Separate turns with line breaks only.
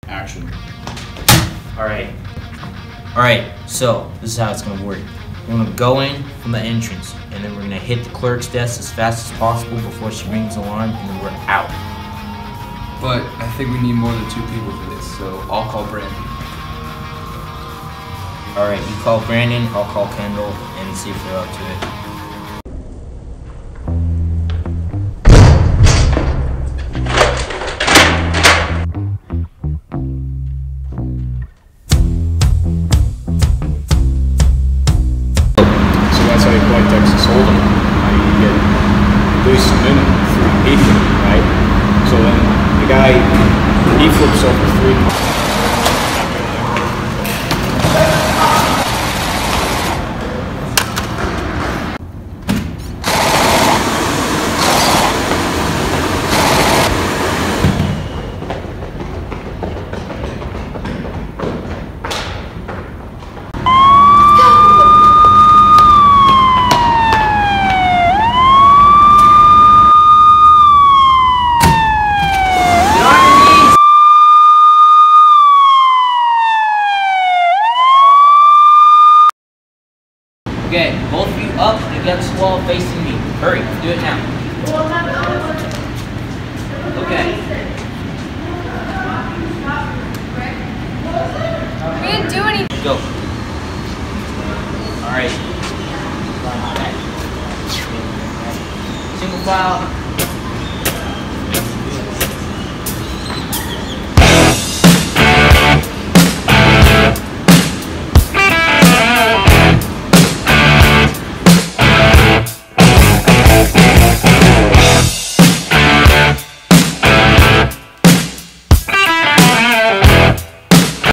Action.
Alright, so this is how it's gonna work. We're gonna go in from the entrance, and then we're gonna hit the clerk's desk as fast as possible before she rings the alarm, and then we're out.
But I think we need more than 2 people for this, so I'll call Brandon.
Alright, you call Brandon, I'll call Kendall, and see if they're up to it.
That's how you play Texas Hold'em. You get at least minimum 3 people, right? So then the guy, he flips over 3.
Okay, both of you up against the wall facing me. Hurry, do it now. Okay.
We didn't do anything.
Go. Alright. Single file.